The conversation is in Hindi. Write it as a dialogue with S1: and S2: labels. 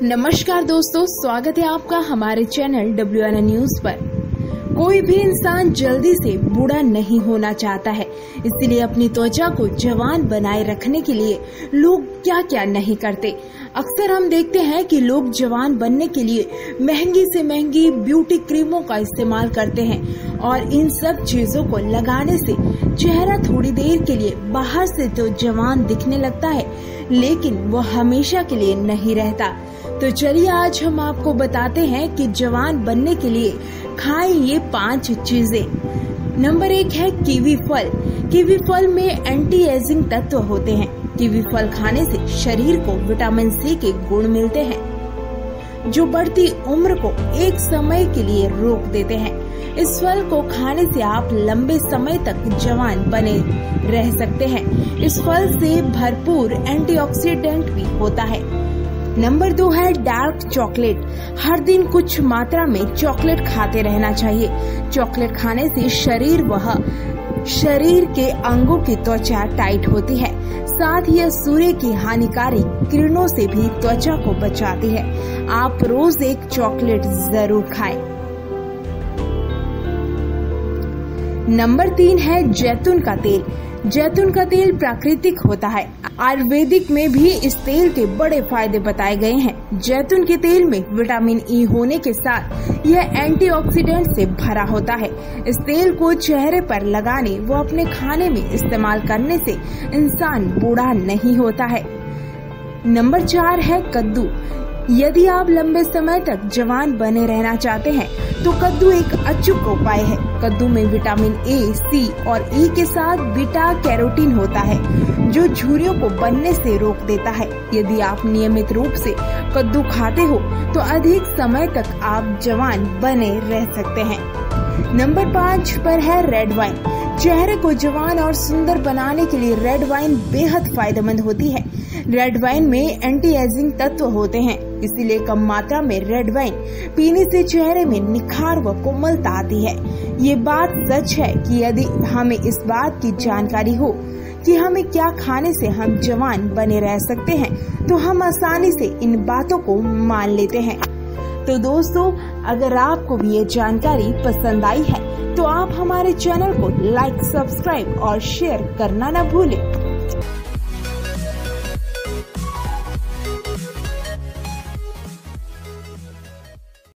S1: नमस्कार दोस्तों, स्वागत है आपका हमारे चैनल WNN न्यूज पर। कोई भी इंसान जल्दी से बूढ़ा नहीं होना चाहता है, इसलिए अपनी त्वचा को जवान बनाए रखने के लिए लोग क्या क्या नहीं करते। अक्सर हम देखते हैं कि लोग जवान बनने के लिए महंगी से महंगी ब्यूटी क्रीमों का इस्तेमाल करते हैं और इन सब चीजों को लगाने से चेहरा थोड़ी देर के लिए बाहर से तो जवान दिखने लगता है, लेकिन वो हमेशा के लिए नहीं रहता। तो चलिए आज हम आपको बताते हैं कि जवान बनने के लिए खाएं ये 5 चीजें। नंबर 1 है कीवी फल। कीवी फल में एंटी एजिंग तत्व होते हैं। कीवी फल खाने से शरीर को विटामिन सी के गुण मिलते हैं, जो बढ़ती उम्र को एक समय के लिए रोक देते हैं। इस फल को खाने से आप लंबे समय तक जवान बने रह सकते हैं। इस फल से भरपूर एंटीऑक्सीडेंट भी होता है। नंबर 2 है डार्क चॉकलेट। हर दिन कुछ मात्रा में चॉकलेट खाते रहना चाहिए। चॉकलेट खाने से शरीर के अंगों की त्वचा टाइट होती है, साथ ही यह सूर्य की हानिकारक किरणों से भी त्वचा को बचाती है। आप रोज एक चॉकलेट जरूर खाएं। नंबर 3 है जैतून का तेल। जैतून का तेल प्राकृतिक होता है। आयुर्वेदिक में भी इस तेल के बड़े फायदे बताए गए हैं। जैतून के तेल में विटामिन ई होने के साथ यह एंटीऑक्सीडेंट से भरा होता है। इस तेल को चेहरे पर लगाने व अपने खाने में इस्तेमाल करने से इंसान बूढ़ा नहीं होता है। नंबर 4 है कद्दू। यदि आप लंबे समय तक जवान बने रहना चाहते हैं तो कद्दू एक अचूक उपाय है। कद्दू में विटामिन ए, सी और ई के साथ बीटा कैरोटीन होता है, जो झुर्रियों को बनने से रोक देता है। यदि आप नियमित रूप से कद्दू खाते हो तो अधिक समय तक आप जवान बने रह सकते हैं। नंबर 5 पर है रेड वाइन। चेहरे को जवान और सुंदर बनाने के लिए रेड वाइन बेहद फायदेमंद होती है। रेड वाइन में एंटी एजिंग तत्व होते हैं, इसीलिए कम मात्रा में रेड वाइन पीने से चेहरे में निखार व कोमलता आती है। ये बात सच है कि यदि हमें इस बात की जानकारी हो कि हमें क्या खाने से हम जवान बने रह सकते हैं, तो हम आसानी से इन बातों को मान लेते हैं। तो दोस्तों, अगर आपको भी ये जानकारी पसंद आई है तो आप हमारे चैनल को लाइक, सब्सक्राइब और शेयर करना न भूलें।